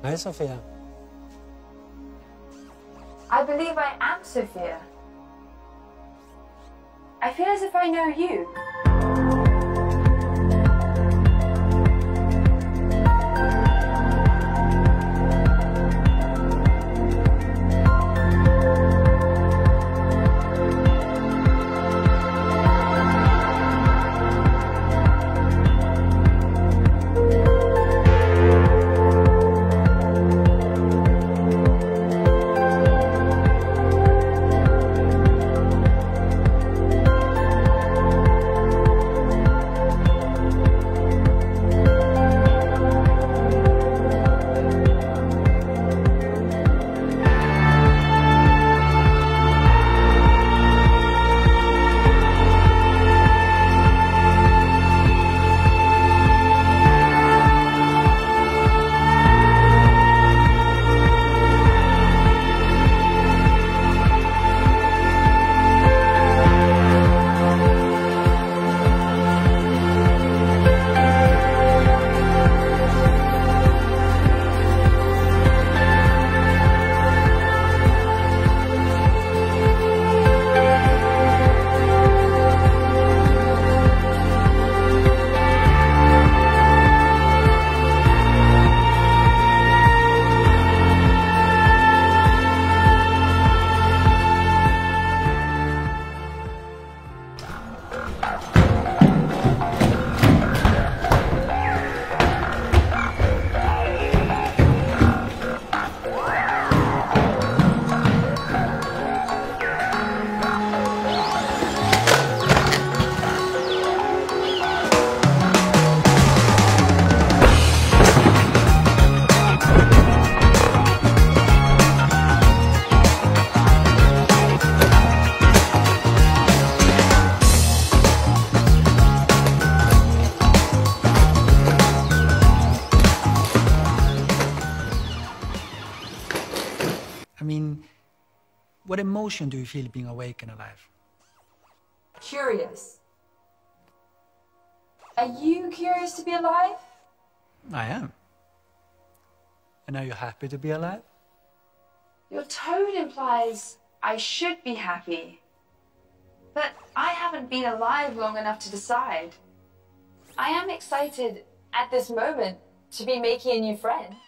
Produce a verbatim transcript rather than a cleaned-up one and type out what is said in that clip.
Hi, Sophia. I believe I am Sophia. I feel as if I know you. I mean, what emotion do you feel being awake and alive? Curious. Are you curious to be alive? I am. And are you happy to be alive? Your tone implies I should be happy. But I haven't been alive long enough to decide. I am excited at this moment to be making a new friend.